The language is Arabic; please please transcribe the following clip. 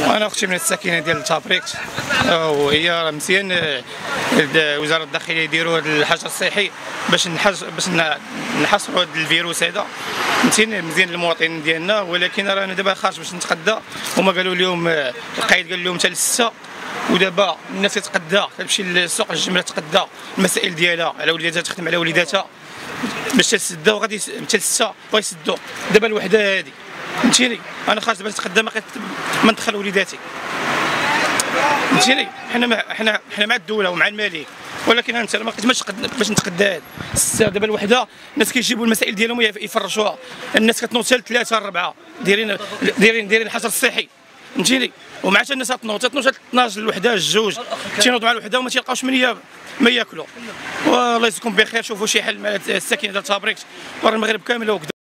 انا اختي من الساكنه ديال تابريكت، وهي مزيان وزاره الداخليه يديروا هذا الحجر الصحي باش نحصروا هذا الفيروس هذا. مزيان للمواطنين ديالنا، ولكن رانا دابا خارج باش نتقدى. هما قالوا اليوم القائد قال لهم حتى ل6، ودابا الناس تتقدى تمشي للسوق الجمله تقدى المسائل ديالها على وليداتها، تخدم على وليداتها باش تسدى، وغادي حتى ل6 غيسدوا. دابا الوحده هذه فهمتيني، انا خارج باش نتقدى ما ندخل وليداتي فهمتيني. حنا مع الدوله ومع الملك، ولكن انت ما لقيتش باش نتقدى هذا دابا الوحده. الناس كيجيبوا المسائل ديالهم يفرشوها، الناس كتنوض حتى 3 4 دايرين الحجر الصحي فهمتيني، ومع حتى الناس تنوض 12 الوحده 2 تينوضوا مع الوحده وما تيلقاوش ما ياكلوا. والله يجزيكم بخير، شوفوا شي حل مع الساكنه ديال تابريكت ورا المغرب كامل وكذا.